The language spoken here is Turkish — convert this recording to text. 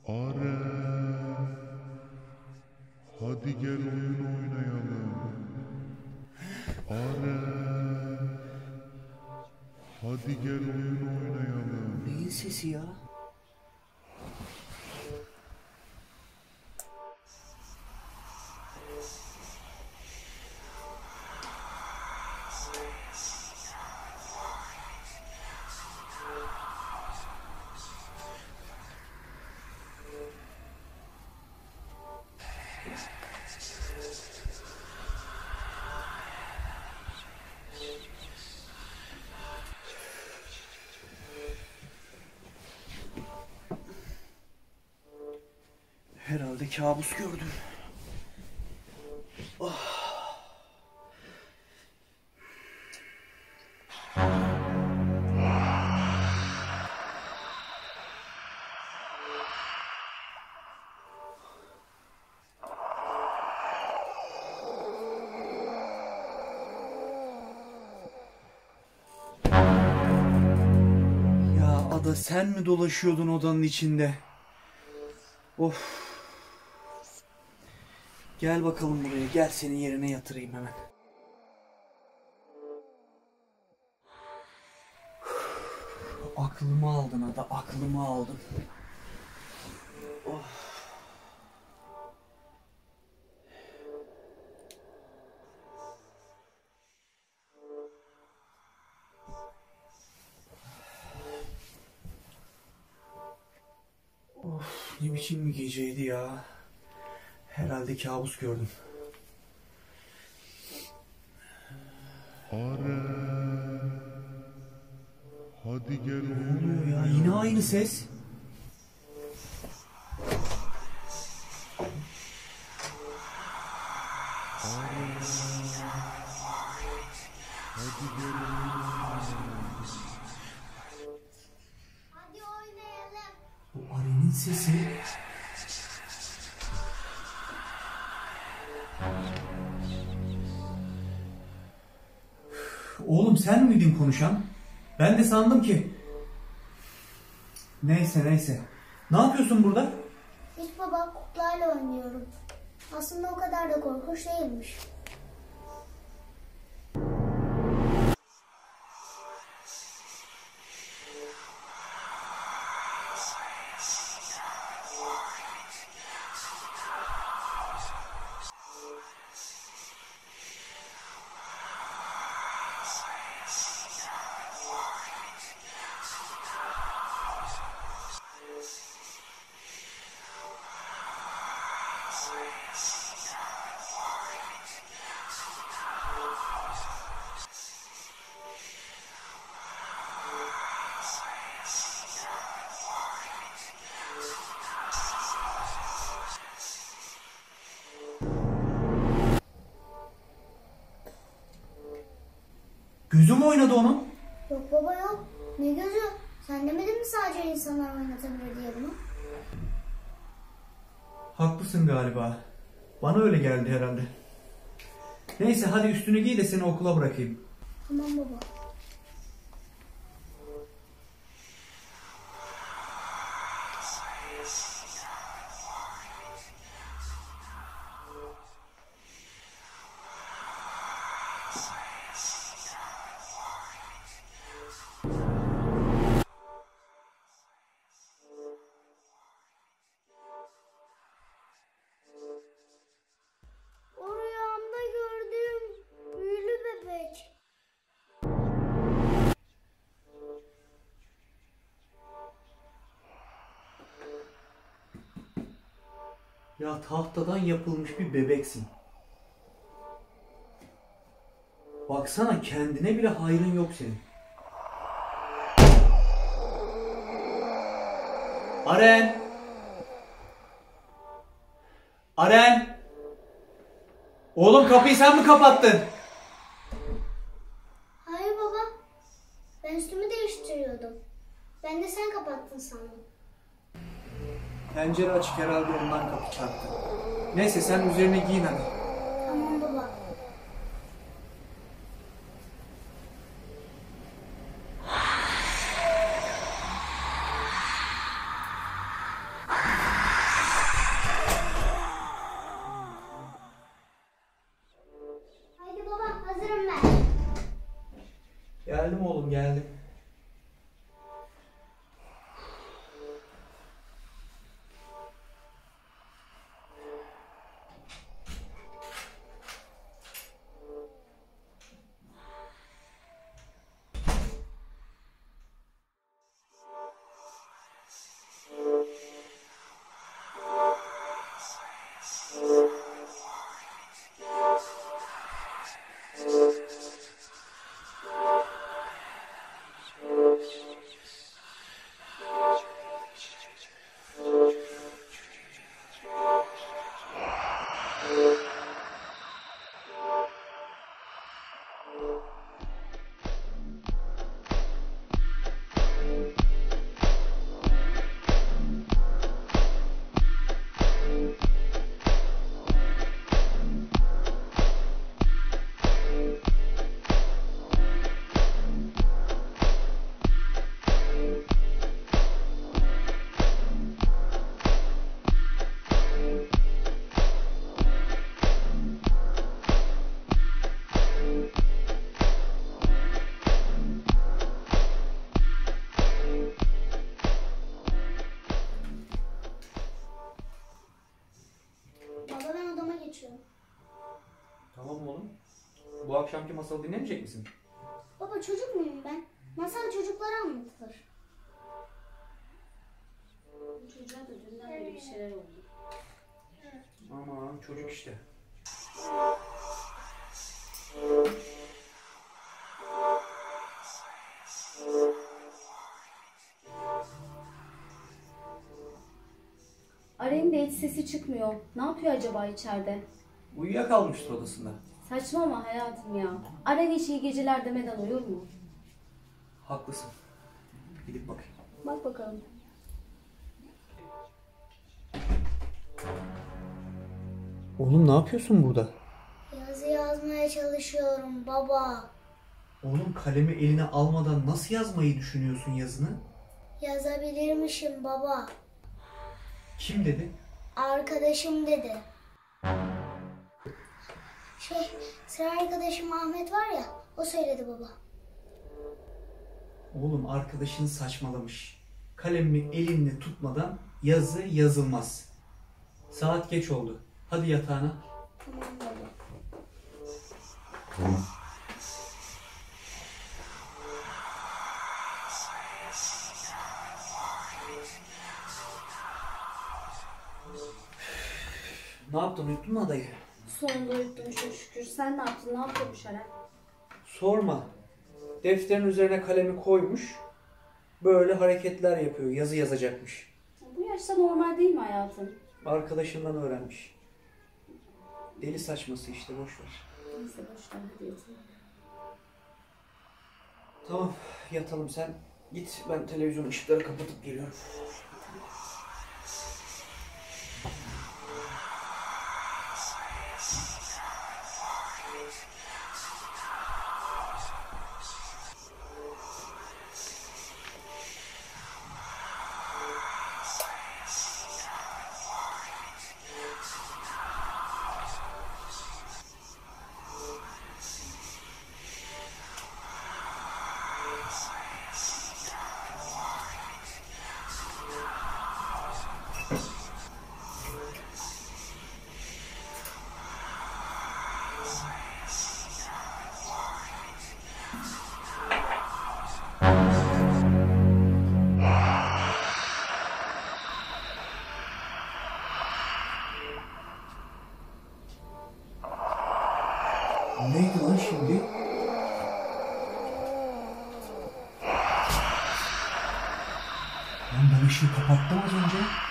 Are, hadi gel oyun oynayalım. Are, hadi gel oyun oynayalım. Neyin sesi ya? Herhalde kabus gördüm. Oh. Ya Ada, sen mi dolaşıyordun odanın içinde? Of. Gel bakalım buraya. Gel, senin yerine yatırayım hemen. Aklımı aldın Ada, aklımı aldın. Oh. Of, ne biçim bir geceydi ya. Herhalde kabus gördüm. Are, hadi gel Ne oyun oluyor ya? Yine aynı ses. hadi gel oyun oynayalım. Hadi oynayalım. Bu Ari'nin sesi. Oğlum, sen miydin konuşan? Ben de sandım ki. Neyse. Ne yapıyorsun burada? Hiç baba, kuklayla oynuyorum. Aslında o kadar da korkunç değilmiş. Gözü mü oynadı onun? Yok baba, yok. Ne gözü? Sen demedin mi sadece insanlar oynatabilir diye bunu? Haklısın galiba. Bana öyle geldi herhalde. Neyse, hadi üstünü giy de seni okula bırakayım. Tamam baba. O rüyamda gördüğüm büyülü bebek. Ya tahtadan yapılmış bir bebeksin. Baksana, kendine bile hayrın yok senin. Aren! Aren! Oğlum, kapıyı sen mi kapattın? Hayır baba. Ben üstümü değiştiriyordum. Ben de sen kapattın sandım. Pencere açık herhalde, ondan kapı çarptı. Neyse, sen üzerine giyin hadi. Tamam baba. Bu akşamki masalı dinlemeyecek misin? Baba çocuk muyum ben? Masal çocuklara anlatılır. Çocuğa da dünden beri bir şeyler oldu. Aman çocuk işte. Aren'in de hiç sesi çıkmıyor. Ne yapıyor acaba içeride? Uyuyakalmıştır odasında. Saçmalama hayatım ya. Aren hiç iyi geceler demeden uyur mu? Haklısın. Gidip bakayım. Bak bakalım. Oğlum ne yapıyorsun burada? Yazı yazmaya çalışıyorum baba. Oğlum kalemi eline almadan nasıl yazmayı düşünüyorsun yazını? Yazabilirmişim baba. Kim dedi? Arkadaşım dedi. Sıra arkadaşım Ahmet var ya, o söyledi baba. Oğlum arkadaşın saçmalamış. Kalemi elinle tutmadan yazı yazılmaz. Saat geç oldu. Hadi yatağına. Tamam baba. Ne yaptın? Uyuttun mu adayı? Sonunda uyuttum çok şükür. Sen ne yaptın? Ne yapıyormuş Aren? Sorma. Defterin üzerine kalemi koymuş. Böyle hareketler yapıyor. Yazı yazacakmış. Bu yaşta normal değil mi hayatım? Arkadaşından öğrenmiş. Deli saçması işte, boş ver. Neyse boşver hadi yatalım. Tamam, yatalım sen. Git, ben televizyon ışıkları kapatıp geliyorum. Neydi lan şimdi? Lan ben ışığı kapattım az önce.